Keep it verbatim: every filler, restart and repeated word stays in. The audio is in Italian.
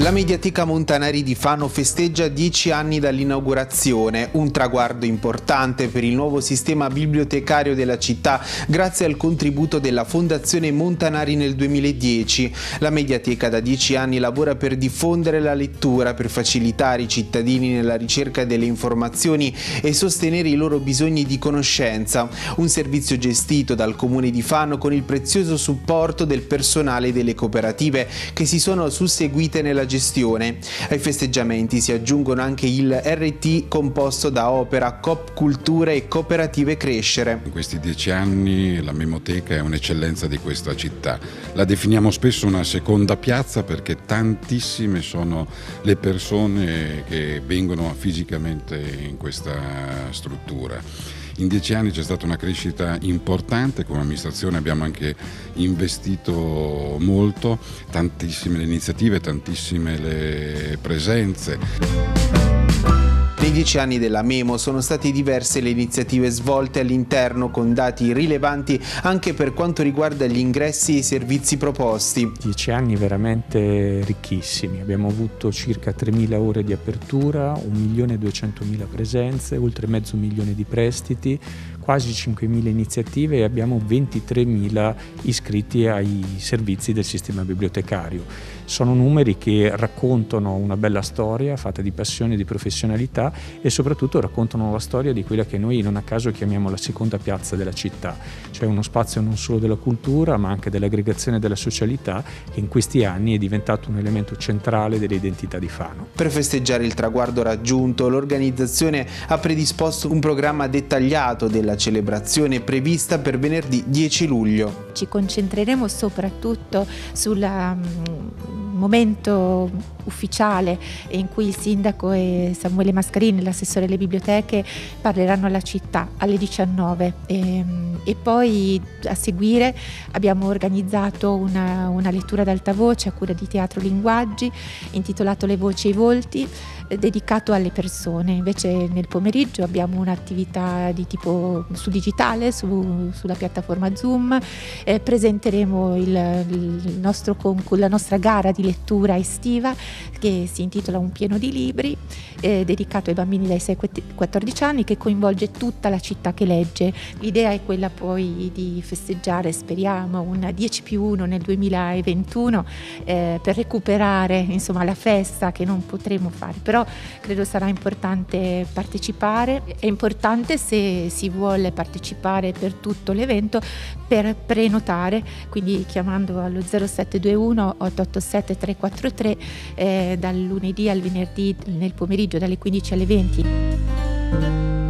La Mediateca Montanari di Fano festeggia dieci anni dall'inaugurazione, un traguardo importante per il nuovo sistema bibliotecario della città grazie al contributo della Fondazione Montanari nel duemiladieci. La Mediateca da dieci anni lavora per diffondere la lettura, per facilitare i cittadini nella ricerca delle informazioni e sostenere i loro bisogni di conoscenza, un servizio gestito dal Comune di Fano con il prezioso supporto del personale delle cooperative che si sono susseguite nella gestione. Ai festeggiamenti si aggiungono anche il R T composto da Opera, Coop Cultura e Cooperative Crescere. In questi dieci anni la Memoteca è un'eccellenza di questa città. La definiamo spesso una seconda piazza perché tantissime sono le persone che vengono fisicamente in questa struttura. In dieci anni c'è stata una crescita importante, come amministrazione abbiamo anche investito molto, tantissime le iniziative, tantissime le presenze. Nei dieci anni della Memo sono state diverse le iniziative svolte all'interno con dati rilevanti anche per quanto riguarda gli ingressi e i servizi proposti. Dieci anni veramente ricchissimi, abbiamo avuto circa tremila ore di apertura, un milione e duecentomila presenze, oltre mezzo milione di prestiti, quasi cinquemila iniziative e abbiamo ventitremila iscritti ai servizi del sistema bibliotecario. Sono numeri che raccontano una bella storia fatta di passione e di professionalità e soprattutto raccontano la storia di quella che noi non a caso chiamiamo la seconda piazza della città, cioè uno spazio non solo della cultura ma anche dell'aggregazione e della socialità che in questi anni è diventato un elemento centrale dell'identità di Fano. Per festeggiare il traguardo raggiunto, l'organizzazione ha predisposto un programma dettagliato della celebrazione prevista per venerdì dieci luglio. Ci concentreremo soprattutto sul momento ufficiale in cui il sindaco e Samuele Mascarini, l'assessore alle biblioteche, parleranno alla città alle diciannove e, e poi a seguire abbiamo organizzato una, una lettura ad alta voce a cura di Teatro Linguaggi intitolato Le voci e i volti, dedicato alle persone. Invece nel pomeriggio abbiamo un'attività di tipo su digitale, su, sulla piattaforma Zoom, eh, presenteremo il, il nostro concorso, la nostra gara di lettura estiva che si intitola Un pieno di libri, eh, dedicato ai bambini dai sei ai quattordici anni, che coinvolge tutta la città che legge. L'idea è quella poi di festeggiare, speriamo, un dieci più uno nel duemilaventuno eh, per recuperare insomma la festa che non potremo fare, però credo sarà importante partecipare. È importante, se si vuole partecipare per tutto l'evento, per prenotare, quindi chiamando allo zero sette due uno otto otto sette tre quattro tre eh, dal lunedì al venerdì nel pomeriggio dalle quindici alle venti.